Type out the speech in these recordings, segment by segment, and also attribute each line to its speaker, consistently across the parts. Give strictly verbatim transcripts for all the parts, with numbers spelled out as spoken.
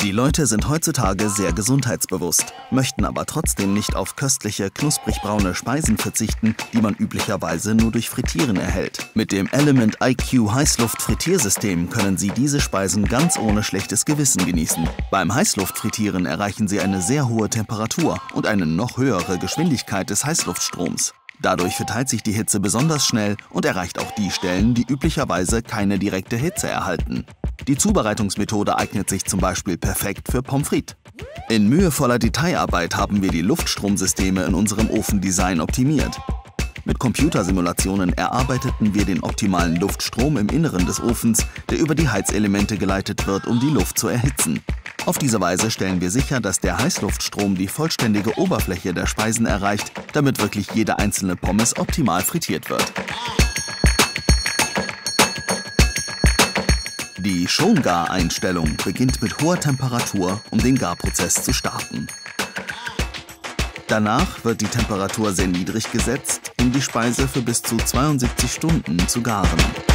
Speaker 1: Die Leute sind heutzutage sehr gesundheitsbewusst, möchten aber trotzdem nicht auf köstliche, knusprig braune Speisen verzichten, die man üblicherweise nur durch Frittieren erhält. Mit dem Element I Q Heißluft-Frittiersystem können Sie diese Speisen ganz ohne schlechtes Gewissen genießen. Beim Heißluftfrittieren erreichen Sie eine sehr hohe Temperatur und eine noch höhere Geschwindigkeit des Heißluftstroms. Dadurch verteilt sich die Hitze besonders schnell und erreicht auch die Stellen, die üblicherweise keine direkte Hitze erhalten. Die Zubereitungsmethode eignet sich zum Beispiel perfekt für Pommes frites. In mühevoller Detailarbeit haben wir die Luftstromsysteme in unserem Ofendesign optimiert. Mit Computersimulationen erarbeiteten wir den optimalen Luftstrom im Inneren des Ofens, der über die Heizelemente geleitet wird, um die Luft zu erhitzen. Auf diese Weise stellen wir sicher, dass der Heißluftstrom die vollständige Oberfläche der Speisen erreicht, damit wirklich jede einzelne Pommes optimal frittiert wird. Die Schongar-Einstellung beginnt mit hoher Temperatur, um den Garprozess zu starten. Danach wird die Temperatur sehr niedrig gesetzt, um die Speise für bis zu zweiundsiebzig Stunden zu garen.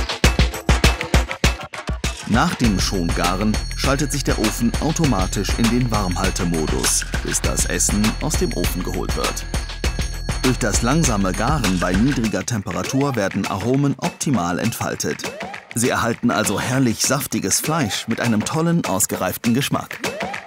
Speaker 1: Nach dem Schongaren schaltet sich der Ofen automatisch in den Warmhaltemodus, bis das Essen aus dem Ofen geholt wird. Durch das langsame Garen bei niedriger Temperatur werden Aromen optimal entfaltet. Sie erhalten also herrlich saftiges Fleisch mit einem tollen, ausgereiften Geschmack.